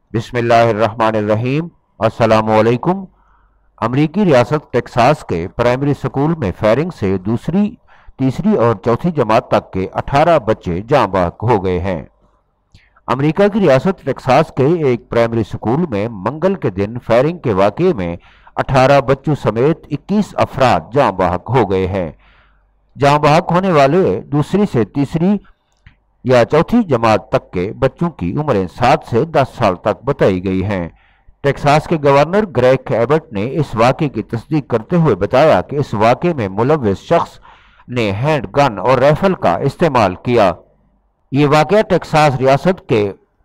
بسم اللہ الرحمن الرحیم۔ السلام علیکم۔ امریکی ریاست ٹیکساس کے پرائمری سکول میں فائرنگ سے دوسری، تیسری اور چوتھی جماعت تک کے 18 بچے جاں بحق ہو گئے ہیں۔ امریکہ کی ریاست ٹیکساس کے ایک پرائمری سکول میں منگل کے دن فائرنگ کے واقعے میں 18 بچوں سمیت 21 افراد جاں بحق ہو گئے ہیں۔ جاں بحق ہونے والے دوسری سے تیسری یا چوتھی جماعت تک کے بچوں کی عمریں 7 سے 10 سال تک بتائی گئی ہیں۔ ٹیکساس کے گورنر گریگ ایبٹ نے اس واقعے کی تصدیق کرتے ہوئے بتایا کہ اس واقعے میں ملوث شخص نے ہینڈ گن اور رائفل کا استعمال کیا۔ یہ واقعہ ٹیکساس ریاست کے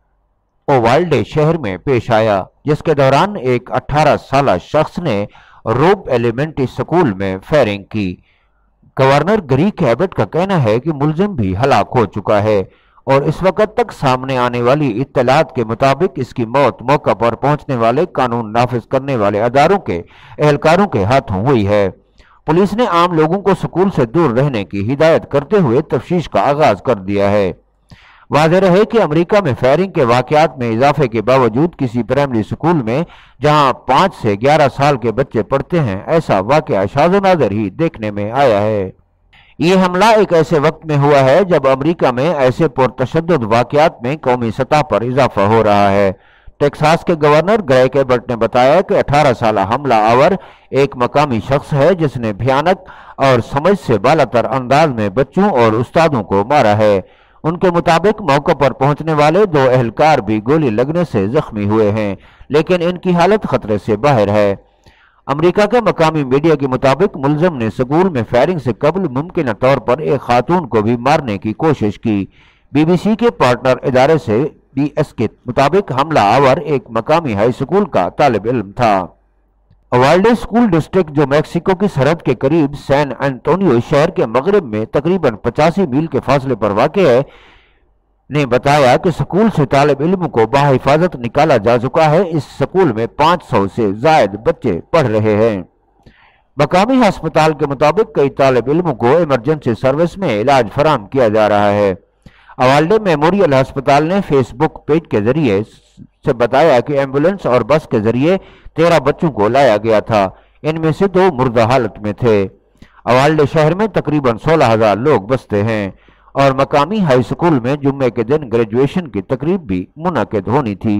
اووالڈے شہر میں پیش آیا، جس کے دوران ایک 18 سالہ شخص نے روب ایلیمنٹری سکول میں فائرنگ کی۔ گورنر گریگ ایبٹ کا کہنا ہے کہ ملزم بھی ہلاک ہو چکا ہے اور اس وقت تک سامنے آنے والی اطلاعات کے مطابق اس کی موت موقع پر پہنچنے والے قانون نافذ کرنے والے اداروں کے اہلکاروں کے ہاتھوں ہوئی ہے۔ پولیس نے عام لوگوں کو سکول سے دور رہنے کی ہدایت کرتے ہوئے تفتیش کا آغاز کر دیا ہے۔ واضح رہے کہ امریکہ میں فائرنگ کے واقعات میں اضافے کے باوجود کسی پرائمری سکول میں جہاں 5 سے 11 سال کے بچے پڑھتے ہیں، ایسا واقعہ شاذ و نادر ہی دیکھنے میں آیا ہے۔ یہ حملہ ایک ایسے وقت میں ہوا ہے جب امریکہ میں ایسے پرتشدد واقعات میں قومی سطح پر اضافہ ہو رہا ہے۔ ٹیکساس کے گورنر گریگ ایبٹ نے بتایا کہ 18 سالہ حملہ آور ایک مقامی شخص ہے جس نے بھیانک اور سمجھ سے بالاتر انداز میں بچوں اور استادوں کو مارا ہے۔ ان کے مطابق موقع پر پہنچنے والے 2 اہلکار بھی گولی لگنے سے زخمی ہوئے ہیں، لیکن ان کی حالت خطرے سے باہر ہے۔ امریکہ کے مقامی میڈیا کے مطابق ملزم نے سکول میں فائرنگ سے قبل ممکنہ طور پر ایک خاتون کو بھی مارنے کی کوشش کی۔ بی بی سی کے پارٹنر ادارے سے بی ایس کے مطابق حملہ آور ایک مقامی ہائی سکول کا طالب علم تھا۔ اوالڈے اسکول ڈسٹرکٹ، جو میکسیکو کی سرحد کے قریب سین انٹونیو شہر کے مغرب میں تقریباً 85 میل کے فاصلے پر واقع ہے، نے بتایا کہ سکول سے طالب علم کو بحفاظت نکالا جا چکا ہے۔ اس سکول میں 500 سے زائد بچے پڑھ رہے ہیں۔ مقامی ہسپتال کے مطابق کئی طالب علموں کو ایمرجنسی سروس میں علاج فراہم کیا جا رہا ہے۔ اوالڈے میموریل ہسپتال نے فیس بک پیج کے ذریعے سے بتایا کہ ایمبولینس اور بس کے ذریعے 13 بچوں کو لایا گیا تھا، ان میں سے 2 مردہ حالت میں تھے۔ اوالڈے شہر میں تقریباً 16,000 لوگ بستے ہیں اور مقامی ہائی سکول میں جمعے کے دن گریجویشن کی تقریب بھی منعقد ہونی تھی۔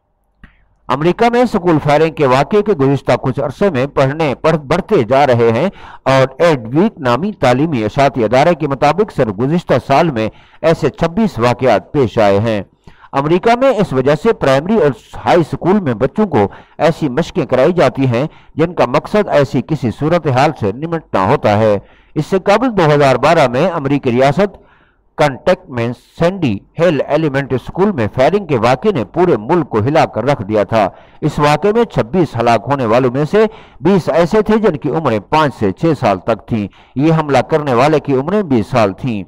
امریکہ میں سکول فائرنگ کے واقعے کے گزشتہ کچھ عرصے میں بڑھتے جا رہے ہیں اور ایڈ ویک نامی تعلیمی اشاعتی ادارے کے مطابق صرف گزشتہ سال میں ایسے 26 واقعات پیش آئے ہیں۔ امریکہ میں اس وجہ سے پرائمری اور ہائی سکول میں بچوں کو ایسی مشقیں کرائی جاتی ہیں جن کا مقصد ایسی کسی صورتحال سے نمٹنا ہوتا ہے۔ اس سے قبل 2012 میں امریکی ریاست کنٹیکٹ میں سینڈی ہل ایلیمنٹری سکول میں فائرنگ کے واقعے نے پورے ملک کو ہلا کر رکھ دیا تھا۔ اس واقعے میں 26 ہلاک ہونے والوں میں سے 20 ایسے تھے جن کی عمریں 5 سے 6 سال تک تھیں۔ یہ حملہ کرنے والے کی عمریں 20 سال تھیں۔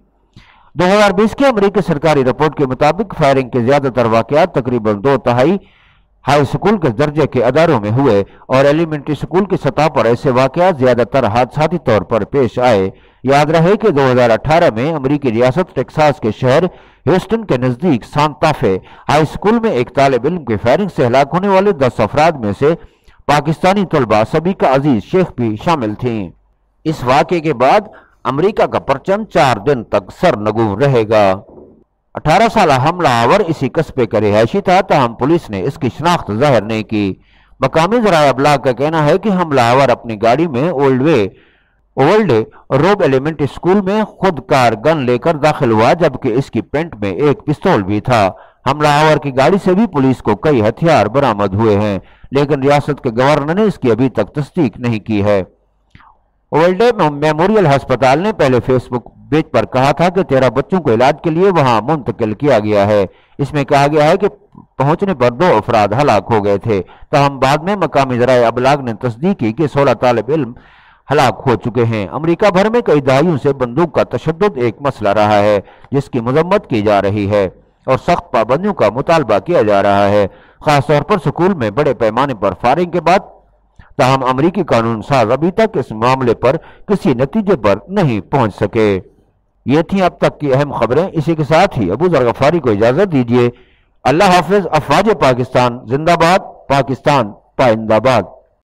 2020 کے امریکی سرکاری رپورٹ کے مطابق فائرنگ کے زیادہ تر واقعات تقریباً 2/3 ہائی سکول کے درجے کے اداروں میں ہوئے اور ایلیمنٹری سکول کی سطح پر ایسے واقعات زیادہ تر حادثاتی طور پر پیش آئے۔ یاد رہے کہ 2018 میں امریکی ریاست ٹیکساس کے شہر ہیوسٹن کے نزدیک سانتا فے ہائی سکول میں ایک طالب علم کی فائرنگ سے ہلاک ہونے والے 10 افراد میں سے پاکستانی طلبہ سبیکہ عزیز شیخ بھی شامل تھیں۔ اس واقعے کے بعد امریکہ کا پرچم 4 دن تک سرنگوں رہے گا۔ 18 سالہ حملہ آور اسی قصبے کا رہائشی تھا، تاہم پولیس نے اس کی شناخت ظاہر نہیں کی۔ مقامی ذرائع ابلاغ کا کہنا ہے کہ حملہ آور اپنی گاڑی میں اوولڈے روب ایلیمنٹری سکول میں خود کار گن لے کر داخل ہوا، جبکہ اس کی پینٹ میں ایک پستول بھی تھا۔ حملہ آور کی گاڑی سے بھی پولیس کو کئی ہتھیار برآمد ہوئے ہیں، لیکن ریاست کے گورنر نے اس کی ابھی تک تصدیق نہیں کی ہے۔ اوولڈے میموریل ہسپتال نے پہلے فیس بک پیج پر کہا تھا کہ 13 بچوں کو علاج کے لیے وہاں منتقل کیا گیا ہے۔ اس میں کہا گیا ہے کہ پہنچنے پر 2 افراد ہلاک ہو گئے تھے، تاہم بعد میں مقامی ذرائع ابلاغ نے تصدیق کی کہ 16 طالب علم ہلاک ہو چکے ہیں۔ امریکہ بھر میں کئی دہائیوں سے بندوق کا تشدد ایک مسئلہ رہا ہے جس کی مذمت کی جا رہی ہے اور سخت پابندیوں کا مطالبہ کیا جا رہا ہے، خاص طور پر سکول میں بڑے پیمانے پر فائرنگ کے بعد۔ تاہم امریکی قانون ساز ابھی تک اس معاملے پر کسی نتیجے پر نہیں پہنچ سکے۔ یہ تھیں اب تک کی اہم خبریں۔ اسی کے ساتھ ہی ابو ذر غفاری کو اجازت دیجیے۔ اللہ حافظ. افواج پاکستان زندہ باد. پاکستان پائندہ باد.